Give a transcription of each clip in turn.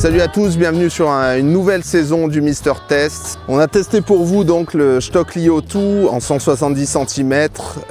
Salut à tous, bienvenue sur une nouvelle saison du Mister Test. On a testé pour vous donc le Stock Lio 2 en 170 cm,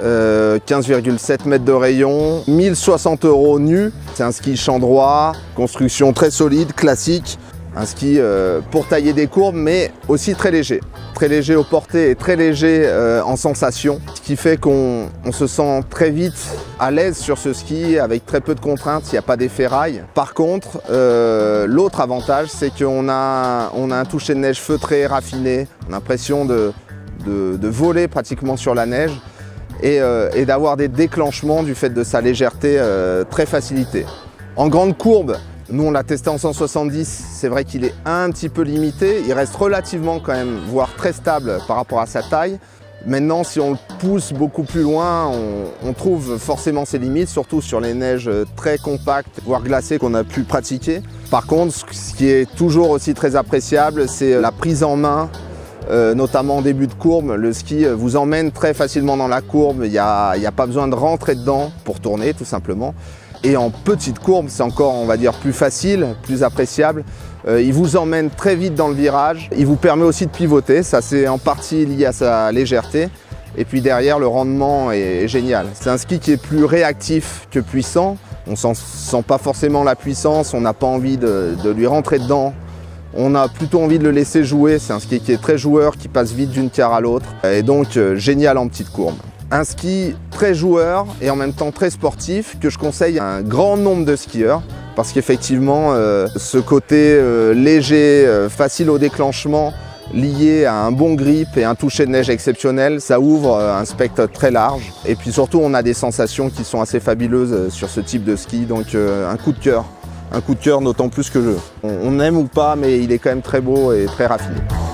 15,7 mètres de rayon, 1060 € nu. C'est un ski champ droit, construction très solide, classique. Un ski pour tailler des courbes, mais aussi très léger. Très léger au porté et très léger en sensation. Ce qui fait qu'on se sent très vite à l'aise sur ce ski avec très peu de contraintes, il n'y a pas d'effet rail. Par contre, l'autre avantage, c'est qu'on a un toucher de neige feutré, raffiné. On a l'impression de voler pratiquement sur la neige et d'avoir des déclenchements du fait de sa légèreté très facilitée. En grande courbe, nous on l'a testé en 170, c'est vrai qu'il est un petit peu limité, il reste relativement quand même, voire très stable par rapport à sa taille. Maintenant si on le pousse beaucoup plus loin, on trouve forcément ses limites, surtout sur les neiges très compactes, voire glacées qu'on a pu pratiquer. Par contre, ce qui est toujours aussi très appréciable, c'est la prise en main, notamment en début de courbe. Le ski vous emmène très facilement dans la courbe, il n'y a pas besoin de rentrer dedans pour tourner tout simplement. Et en petite courbe, c'est encore, on va dire, plus facile, plus appréciable. Il vous emmène très vite dans le virage. Il vous permet aussi de pivoter. Ça, c'est en partie lié à sa légèreté. Et puis derrière, le rendement est génial. C'est un ski qui est plus réactif que puissant. On ne sent pas forcément la puissance. On n'a pas envie de lui rentrer dedans. On a plutôt envie de le laisser jouer. C'est un ski qui est très joueur, qui passe vite d'une tiare à l'autre. Et donc, génial en petite courbe. Un ski très joueur et en même temps très sportif que je conseille à un grand nombre de skieurs parce qu'effectivement ce côté léger, facile au déclenchement, lié à un bon grip et un toucher de neige exceptionnel, ça ouvre un spectre très large. Et puis surtout on a des sensations qui sont assez fabuleuses sur ce type de ski, donc un coup de cœur. Un coup de cœur d'autant plus que on aime ou pas, mais il est quand même très beau et très raffiné.